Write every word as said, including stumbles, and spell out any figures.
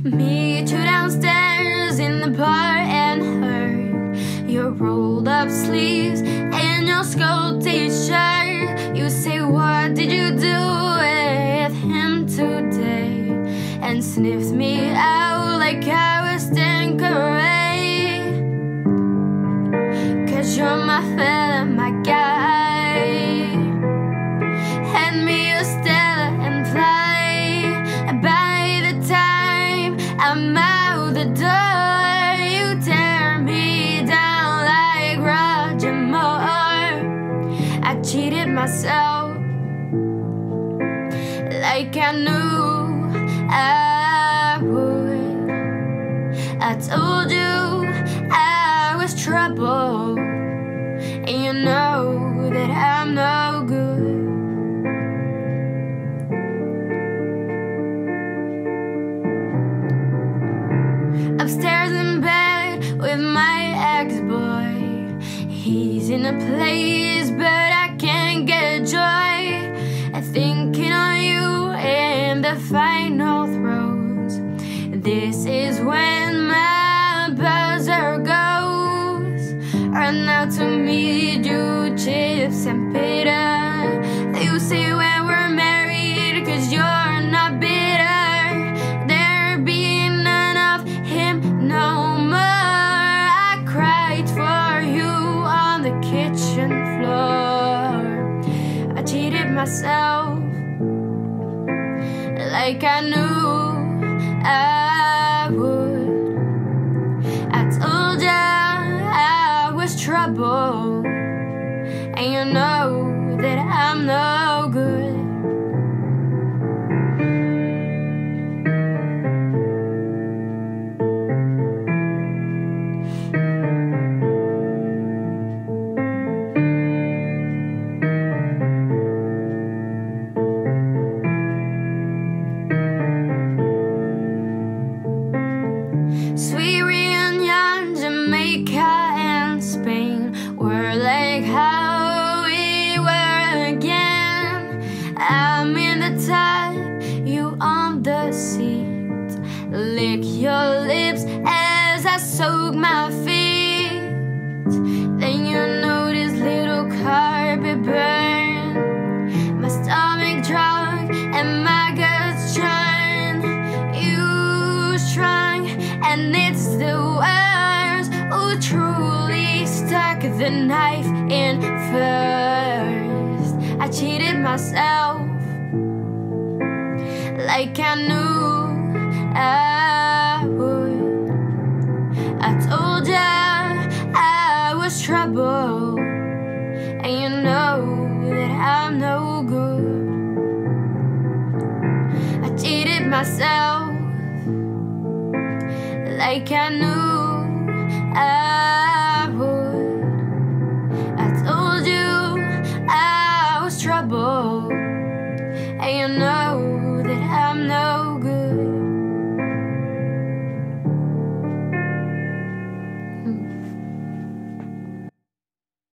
Meet you downstairs in the bar and hurt your rolled up sleeves and your skull t-shirt. You say, what did you do with him today? And sniffed me out like I was Tanqueray. Cause you're my fella, my guy. Hand me a Stella and fly. By the time I'm out the door, you tear me down like Roger Moore. I cheated myself like I knew I would. I told you I was trouble, and you know that I'm no good. Upstairs in bed with my ex-boy. He's in a place, but I can't get joy. Thinking on you in the final throes. This is when my buzzer goes. Run out to meet you, chips and pita. You say when we're married, cause you're not bitter. There be none of him no more. I cried for you on the kitchen floor. I cheated myself like I knew I would. I told ya I was trouble, and you know that I'm no good. Sweet reunion, Jamaica and Spain. We're like how we were again. I'm in the top, you on the seat. Lick your lips as I soak my feet. Then you notice little carpet burn. My stomach drunk and my guts churn. You shrunk, and it's the worst who truly stuck the knife in first. I cheated myself like I knew I would. I told ya I was trouble, and you know that I'm no good. I cheated myself like I knew I